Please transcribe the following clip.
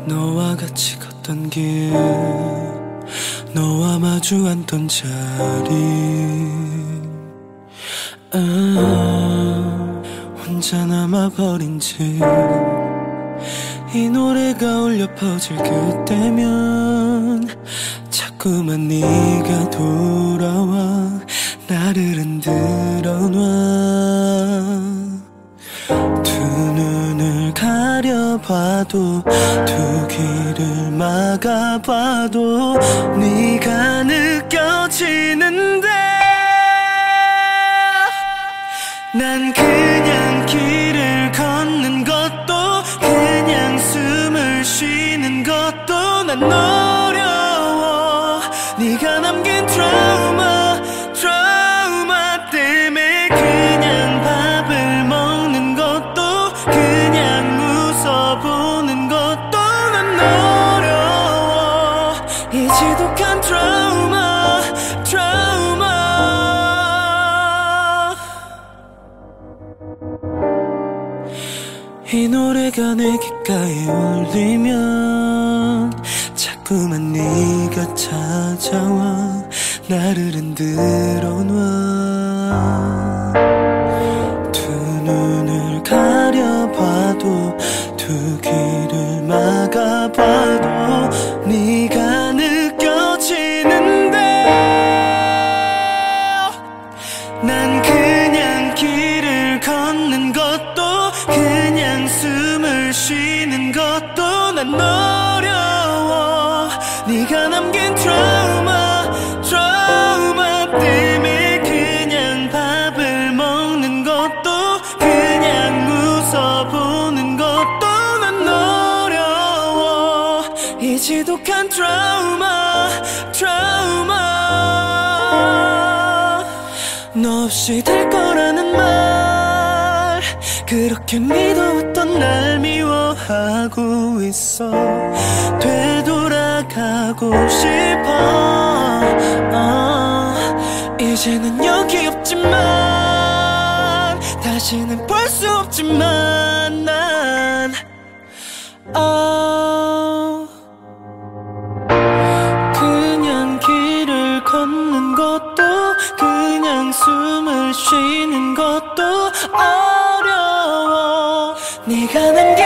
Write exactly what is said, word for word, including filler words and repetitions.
너와 같이 걷던 길, 너와 마주 앉던 자리, 아, 혼자 남아버린 집, 이 노래가 울려 퍼질 그때면 자꾸만 네가 돌아와 나를 흔들어 놔. 두 눈을 가려봐도 두 귀를 막아봐도 네가 느껴지는데 난 그냥 길을 걷는 것도 그냥 숨을 쉬는 것도 난 어려워. 네가 남긴 트라우마 트라우마 때문에 그냥 밥을 먹는 것도 그냥 웃어보는 것도 난 어려워. 이 지독한 트라우마 트라우마. 이 노래가 내 귓가에 울리면 자꾸만 네가 찾아와 나를 흔들어 놔. 두 눈을 가려봐도 두 귀를 막아봐도 네가 느껴지는데 난 그냥 길을 걷는 것도 그냥 숨을 쉬는 것도 난 어려워. 네가 남긴 트라우마 트라우마 때문에 그냥 밥을 먹는 것도 그냥 웃어보는 것도 난 어려워. 이 지독한 트라우마 트라우마. 너 없이 될 거라는 말 그렇게 믿어왔던 날 미워하고 있어. 되돌아가고 싶어. 어, 이제는 여기 없지만 다시는 볼 수 없지만 난 어, 그냥 길을 걷는 것도 그냥 숨을 쉬는 것도 어려워. 네가 난